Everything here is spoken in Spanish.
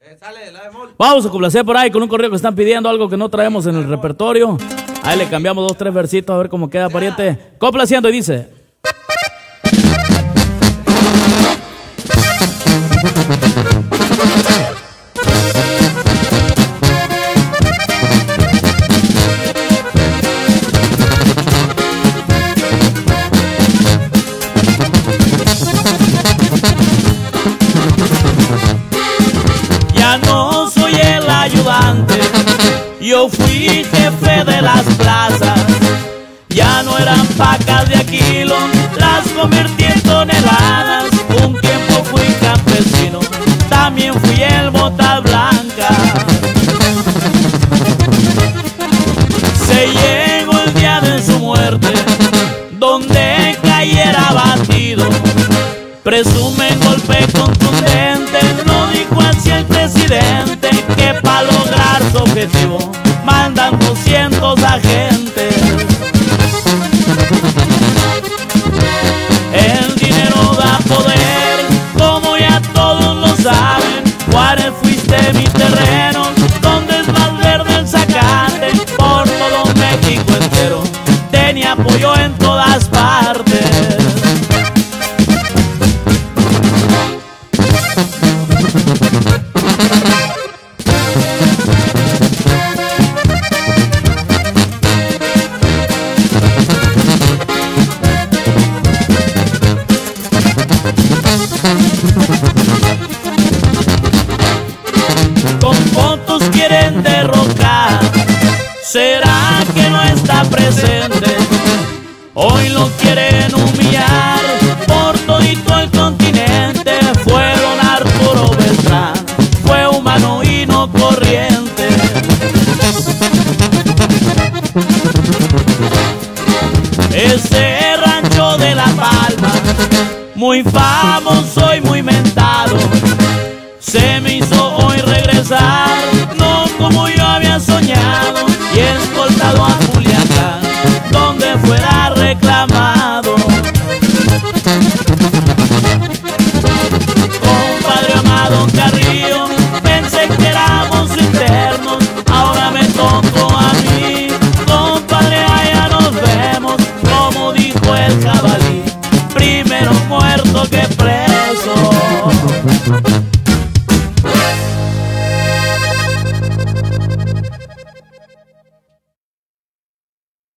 Vamos a complacer por ahí con un corrido que están pidiendo, algo que no traemos en el repertorio. Ahí le cambiamos 2, 3 versitos a ver cómo queda, pariente. Complaciendo y dice: Ya no soy el ayudante, yo fui jefe de las plazas. Ya no eran pacas de a kilo, las convertí en toneladas. Un tiempo fui campesino, también fui el botas blancas. Se llegó el día de su muerte, donde cayera abatido. Presumen golpe contundente, lo dijo así el presidente, que para lograr su objetivo mandan 200 agentes. El dinero da poder, como ya todos lo saben. Juárez fuiste mi terreno, donde es más verde el zacate. Por todo México entero tenía apoyo en todas partes. Con fotos quieren derrocar, ¿será que no está presente? Hoy lo quieren humillar por todito el continente. Fueron Arturo Beltrán, fue humano y no corriente. Ese rancho de La Palma, muy famoso